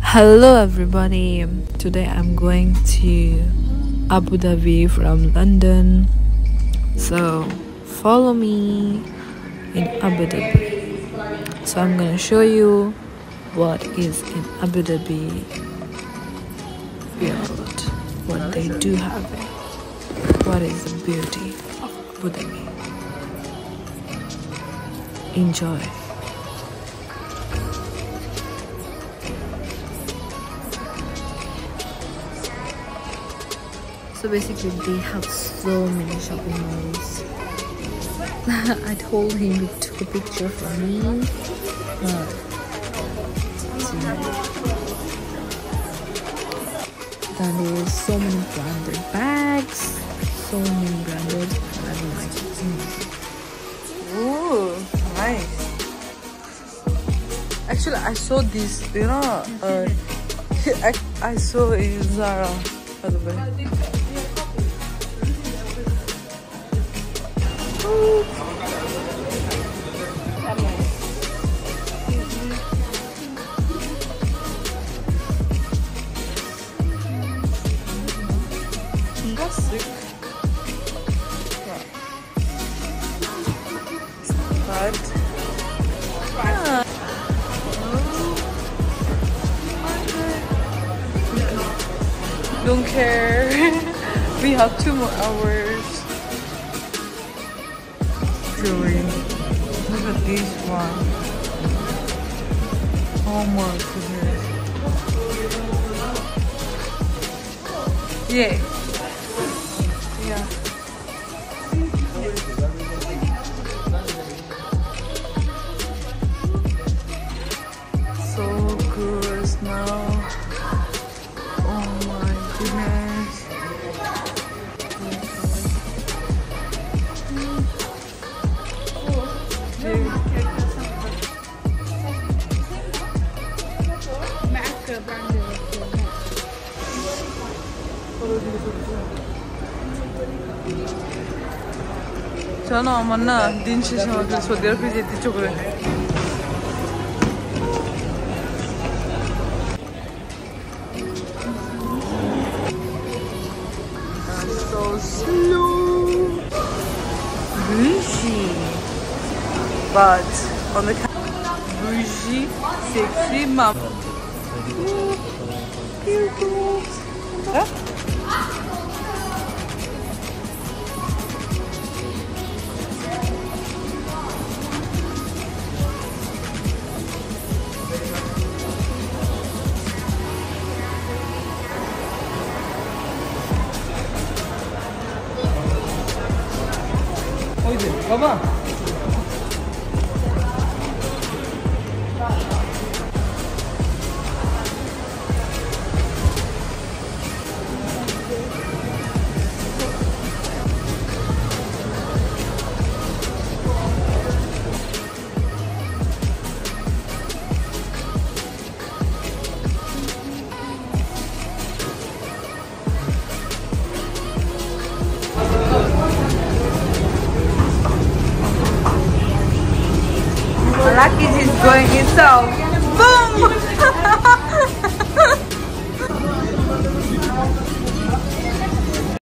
Hello everybody. Today I'm going to Abu Dhabi from London. So follow me in Abu Dhabi. So I'm gonna show you what is in Abu Dhabi world, what they do have it, what is the beauty of Abu Dhabi. Enjoy. So basically they have so many shopping malls. I told him to take a picture for me, but then there is so many branded bags, so many branded, I don't like it. Ooh, nice. Actually, I saw this, I saw in Zara, by the way. Classic. But don't care. We have 2 more hours. Jewelry. Look at this one. Oh my goodness. Yeah. Yeah. So good now. Oh my goodness. 저는 엄마나 닌치시마 그래서 내가 그제 뒤쪽으로 so slow bougie but on the bougie sexy mom huh? 어디지? 봐봐. Lucky is going itself. Boom!